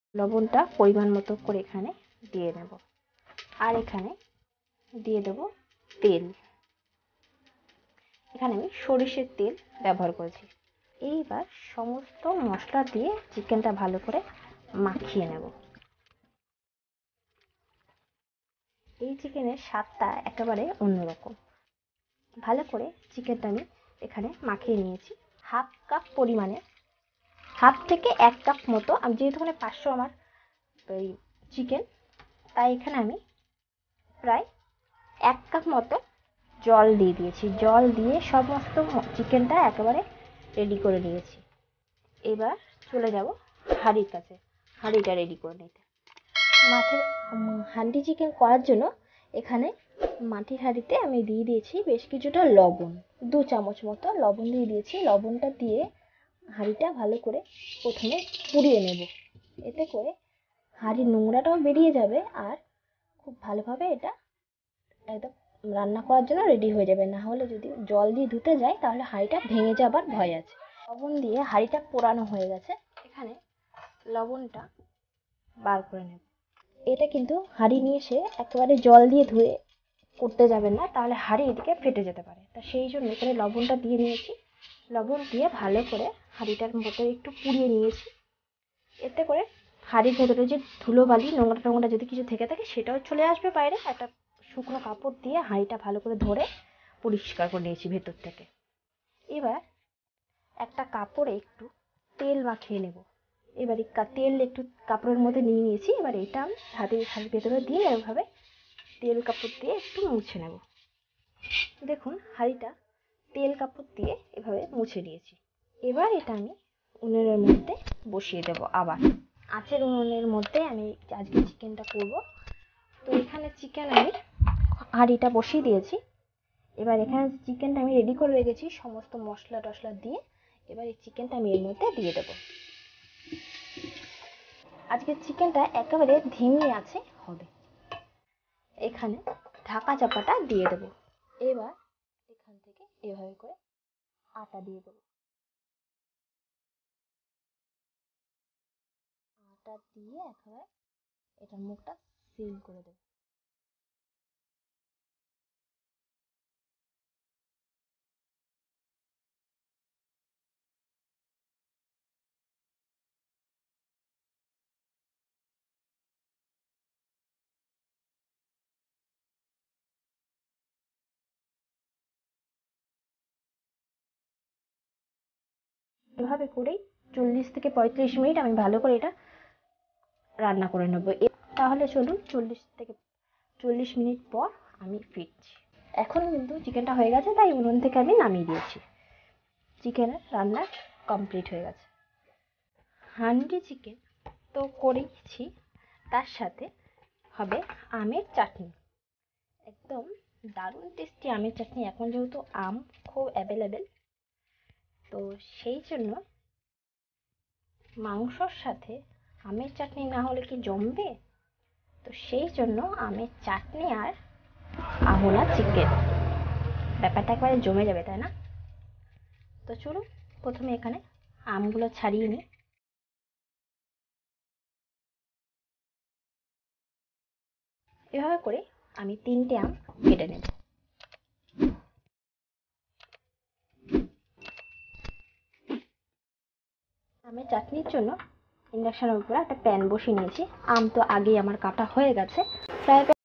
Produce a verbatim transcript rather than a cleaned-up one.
লবণটা পরিমাণ মতো করে এখানে দিয়ে নেব। আর এখানে দিয়ে দেব তেল। এখানে আমি সরিষার তেল ব্যবহার করেছি। এইবার সমস্ত মশলা দিয়ে চিকেনটা ভালো করে মাখিয়ে নেব। এই চিকেনের স্বাদটা একেবারে অন্যরকম। ভালো করে চিকেনটা আমি এখানে মাখিয়ে নিয়েছি। হাফ কাপ পরিমাণে, হাফ থেকে এক কাপ মতো, আমি যেহেতু মানে পাঁচশো আমার ওই চিকেন, তাই এখানে আমি প্রায় এক কাপ মতো জল দিয়ে দিয়েছি। জল দিয়ে সমস্ত চিকেনটা একেবারে রেডি করে নিয়েছি। এবার চলে যাব হাঁড়ির কাছে, হাঁড়িটা রেডি করে নিতে। মাটির হান্ডি চিকেন করার জন্য এখানে মাটির হাঁড়িতে আমি দিয়ে দিয়েছি বেশ কিছুটা লবণ, দু চামচ মতো লবণ দিয়ে দিয়েছি। লবণটা দিয়ে হাঁড়িটা ভালো করে প্রথমে পুড়িয়ে নেব। এতে করে হাঁড়ির নোংরাটাও বেরিয়ে যাবে আর খুব ভালোভাবে এটা একদম রান্না করার জন্য রেডি হয়ে যাবে। না হলে যদি জল দিয়ে ধুতে যাই তাহলে হাঁড়িটা ভেঙে যাবার ভয় আছে। লবণ দিয়ে হাঁড়িটা পোড়ানো হয়ে গেছে। এখানে লবণটা বার করে নেব। এটা কিন্তু হাঁড়ি নিয়ে এসে একেবারে জল দিয়ে ধুয়ে করতে যাবেন না, তাহলে হাঁড়ি এদিকে ফেটে যেতে পারে। তা সেই জন্য এখানে লবণটা দিয়ে নিয়েছি। লবণ দিয়ে ভালো করে হাঁড়িটার ভেতরে একটু পুড়িয়ে নিয়েছি। এতে করে হাঁড়ির ভেতরে যে ধুলোবালি নোংরা টোংরা যদি কিছু থেকে থাকে সেটাও চলে আসবে বাইরে। একটা শুকনো কাপড় দিয়ে হাঁড়িটা ভালো করে ধরে পরিষ্কার করে নিয়েছি ভেতর থেকে। এবার একটা কাপড়ে একটু তেল মাখিয়ে নেব। এবার তেল একটু কাপড়ের মধ্যে নিয়ে নিয়েছি। এবার এটা আমি হাতের হাতের ভেতরে দিয়ে এভাবে তেল কাপড় দিয়ে একটু মুছে নেব। দেখুন হাঁড়িটা তেল কাপড় দিয়ে এভাবে মুছে নিয়েছি। এবার এটা আমি উনুনের মধ্যে বসিয়ে দেব। আবার আঁচের উনুনের মধ্যে আমি আজকে চিকেনটা করব। তো এখানে চিকেন আমি হাঁড়িটা বসিয়ে দিয়েছি। এবার এখানে চিকেনটা আমি রেডি করে রেখেছি সমস্ত মশলা টশলা দিয়ে। এবার এই চিকেনটা আমি এর মধ্যে দিয়ে দেবো। আজকে চিকেনটা একেবারে ধিমি আছে হবে। এখানে ঢাকা চাপাটা দিয়ে দেবো। এবার এখান থেকে এভাবে করে আটা দিয়ে দেবো। আটা দিয়ে একেবারে এটার মুখটা সিল করে দেবো। এভাবে করেই চল্লিশ থেকে পঁয়ত্রিশ মিনিট আমি ভালো করে এটা রান্না করে নেবো। তাহলে চলুন চল্লিশ থেকে চল্লিশ মিনিট পর আমি ফিরছি। এখন কিন্তু চিকেনটা হয়ে গেছে, তাই উনুন থেকে আমি নামিয়ে দিয়েছি। চিকেনের রান্না কমপ্লিট হয়ে গেছে। হান্ডি চিকেন তো করেইছি, তার সাথে হবে আমের চাটনি। একদম দারুণ টেস্টি আমের চাটনি। এখন যেহেতু আম খুব অ্যাভেলেবেল, তো সেই জন্য মাংসর সাথে আমের চাটনি না হলে কি জমবে? তো সেই জন্য আমের চাটনি আর আহোলা চিকেন, ব্যাপারটা একবারে জমে যাবে, তাই না? তো চলুন প্রথমে এখানে আমগুলো ছাড়িয়ে নিই। এভাবে করে আমি তিনটে আম কেটে নেব। আমের চাটনির জন্য ইন্ডাকশনের উপরে একটা প্যান বসিয়ে নিয়েছি। আম তো আগেই আমার কাটা হয়ে গেছে। ফ্রাই